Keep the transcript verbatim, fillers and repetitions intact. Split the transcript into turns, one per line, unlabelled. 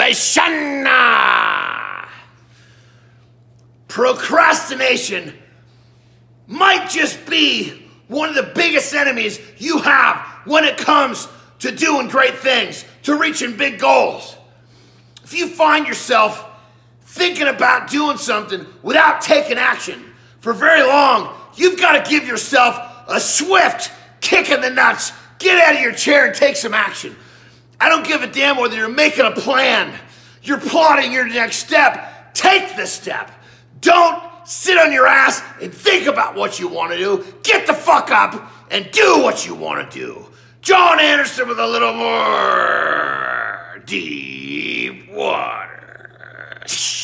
Procrastination. Procrastination might just be one of the biggest enemies you have when it comes to doing great things, to reaching big goals. If you find yourself thinking about doing something without taking action for very long, you've got to give yourself a swift kick in the nuts. Get out of your chair and take some action. I don't give a damn whether you're making a plan, you're plotting your next step. Take the step. Don't sit on your ass and think about what you want to do. Get the fuck up and do what you want to do. John Anderson with a little more deep water.